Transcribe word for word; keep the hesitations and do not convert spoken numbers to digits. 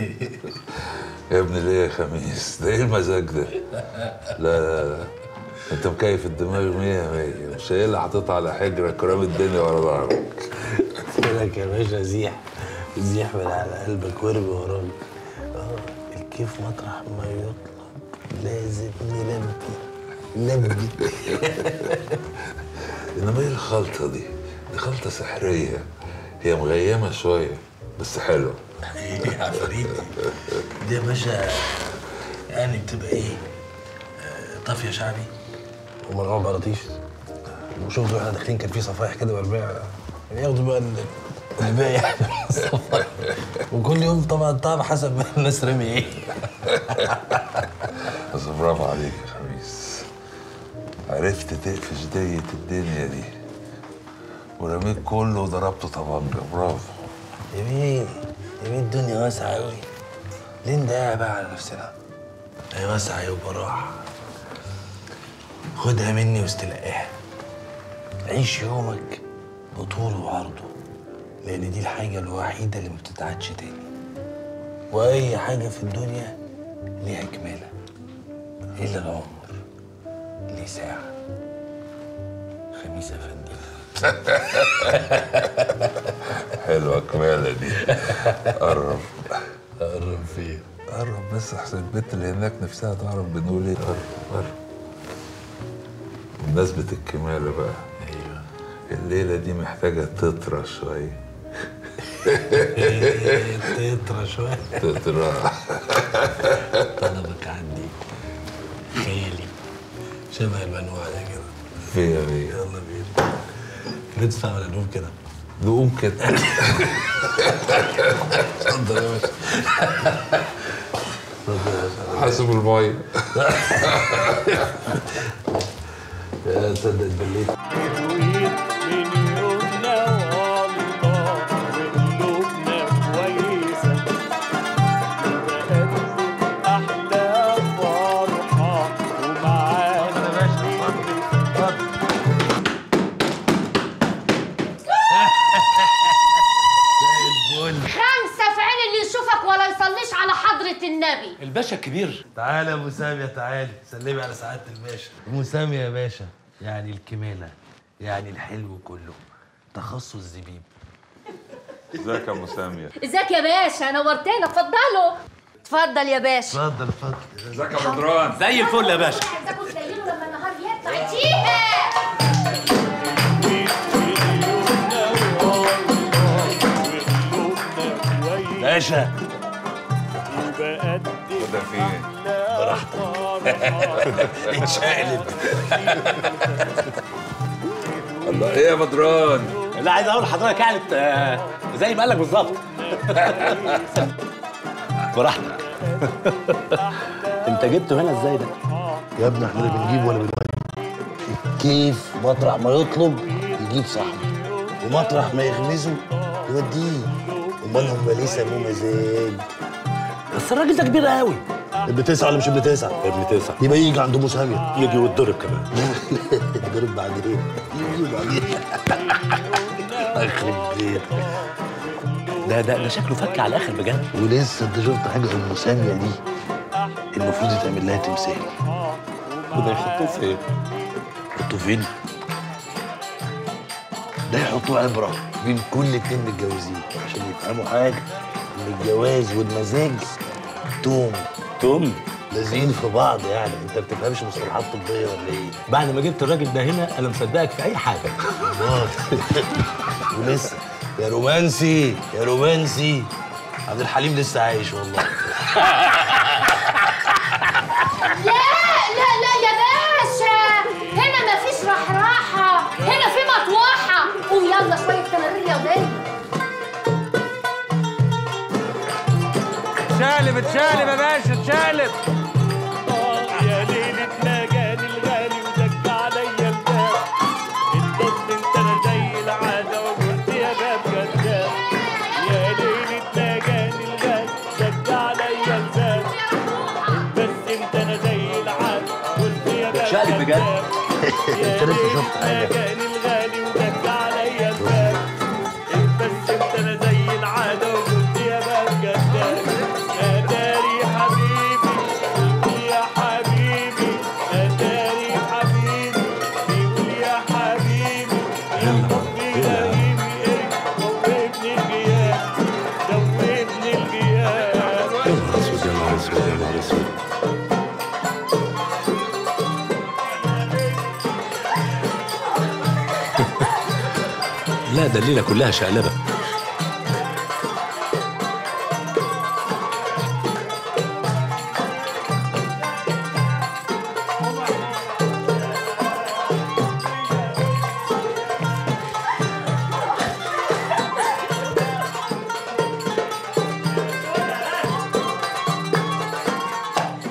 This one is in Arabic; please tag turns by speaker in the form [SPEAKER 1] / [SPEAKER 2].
[SPEAKER 1] يا ابني ليه يا خميس؟ ده ايه المزاج ده؟ لا لا لا انت مكيف الدماغ مية مية وشايلها حاططها على حجرك ورامي الدنيا ورا ظهرك.
[SPEAKER 2] قلت لك يا باشا زيح زيح من على قلبك وارمي وراك. اه الكيف مطرح ما يطلب لازم نلبي نلبي.
[SPEAKER 1] انما ايه الخلطه دي؟ دي خلطه سحريه، هي مغيمه شويه بس حلوه.
[SPEAKER 2] ايه يا عفريتي دي يا باشا؟ يعني بتبقى ايه؟ آه طافيه شعبي ومرعوب براطيش. وشفتوا احنا داخلين كان في صفايح كده والبيع ياخدوا بقى الباقي يعني الصفايح. وكل يوم طبعا طعم حسب ما الناس رمي ايه.
[SPEAKER 1] بس برافو عليك يا خميس، عرفت تقفش دية الدنيا دي ورميت كله وضربته طبنجة. برافو.
[SPEAKER 2] يمين يمين الدنيا واسعة أوي، ليه نضيع بقى على نفسنا؟ هي واسعة يا براح، خدها مني واستلقاها. عيش يومك بطوله وعرضه، لأن دي الحاجة الوحيدة اللي ما بتتعادش تاني. وأي حاجة في الدنيا ليها كمالة، إلا العمر ليه ساعة. خميس يا فندم.
[SPEAKER 1] حلوة كمالة دي. قرب
[SPEAKER 2] قرب فين؟
[SPEAKER 1] قرب بس احسن البنت اللي هناك نفسها تعرف بنقول ايه. قرب قرب. بمناسبة الكمالة بقى،
[SPEAKER 2] ايوه
[SPEAKER 1] الليلة دي محتاجة تطرى شوية.
[SPEAKER 2] تطرى شوية.
[SPEAKER 1] تطرى.
[SPEAKER 2] طلبك عندي خيالي شبه المنوع ده كده.
[SPEAKER 1] فيا فيا.
[SPEAKER 2] يلا بينا ندفع ولا نقوم كده؟
[SPEAKER 1] نقوم كده.
[SPEAKER 2] اتفضل يا باشا. اتفضل يا باشا.
[SPEAKER 1] حاسب المية.
[SPEAKER 2] يا تصدق اتبليت.
[SPEAKER 3] النبي.
[SPEAKER 4] الباشا الكبير.
[SPEAKER 2] تعالى يا ابو ساميه، تعالي سلمي على سعاده الباشا. ابو ساميه يا باشا يعني الكماله، يعني الحلو كله، تخصص زبيب.
[SPEAKER 1] ازيك يا ابو ساميه؟
[SPEAKER 3] ازيك يا باشا، نورتنا. اتفضلوا. اتفضل يا باشا.
[SPEAKER 2] اتفضل اتفضل.
[SPEAKER 1] ازيك يا بدران؟
[SPEAKER 4] زي الفل يا باشا.
[SPEAKER 3] عايزاكم تليلوا لما النهار يطلع. اديها
[SPEAKER 2] باشا.
[SPEAKER 1] ده فين؟
[SPEAKER 2] براحتك. اتشقلب.
[SPEAKER 1] الله ايه يا بدران؟
[SPEAKER 4] لا عايز اقول لحضرتك يعني زي ما قال لك بالظبط. براحتك. انت جبته هنا ازاي ده؟
[SPEAKER 2] يا ابني احنا لا بنجيب ولا بنودي. الكيف مطرح ما يطلب يجيب صاحبه، ومطرح ما يغمزه يوديه. امال هم ليه سموه مزاج؟
[SPEAKER 4] بس الراجل ده كبير قوي.
[SPEAKER 2] ابن تسعه ولا مش ابن تسعه؟
[SPEAKER 4] ابن تسعه.
[SPEAKER 2] يبقى يجي عند ابو ساميه.
[SPEAKER 4] يجي ويتضرب كمان.
[SPEAKER 2] يتضرب بعد ايه؟ يجي بعدين. يخرب بيت.
[SPEAKER 4] ده ده ده شكله فك على الاخر بجد.
[SPEAKER 2] ولسه انت شفت حاجه ام ساميه دي المفروض يتعمل لها تمثال.
[SPEAKER 4] وده يحطوه فين؟
[SPEAKER 2] يحطوه فين؟ ده يحطوه عبره بين كل اتنين متجوزين عشان يفهموا حاجه ان الجواز والمزاج توم
[SPEAKER 4] توم
[SPEAKER 2] لازقين في بعض. يعني انت ما بتفهمش مصطلحات طبيه ولا ايه؟
[SPEAKER 4] بعد ما جبت الراجل ده هنا انا مصدقك في اي حاجه.
[SPEAKER 2] الله. ولسه يا رومانسي يا رومانسي عبد الحليم لسه عايش والله.
[SPEAKER 3] لا لا لا يا باشا، هنا مفيش رحراحه، هنا في مطوحه. قوم يلا شويه تمارين رياضيه.
[SPEAKER 5] اتشقلب اتشقلب يا باشا اتشقلب.
[SPEAKER 6] يا ليلة ما جاني الغالي ودق عليا الباب، اتبص انت انا زي العادة وقلت يا باب كذاب. يا ليلة ما جاني الغالي دق عليا الباب، اتبص انت انا زي العادة وقلت يا باب
[SPEAKER 4] اتشقلب بجد.
[SPEAKER 2] انت لسه شفت حاجه؟
[SPEAKER 6] جاني الغالي ودق عليا الباب، اتبص انت انا زي العادة وقلت يا باب كذاب.
[SPEAKER 4] لا ده الليله كلها شقلبه.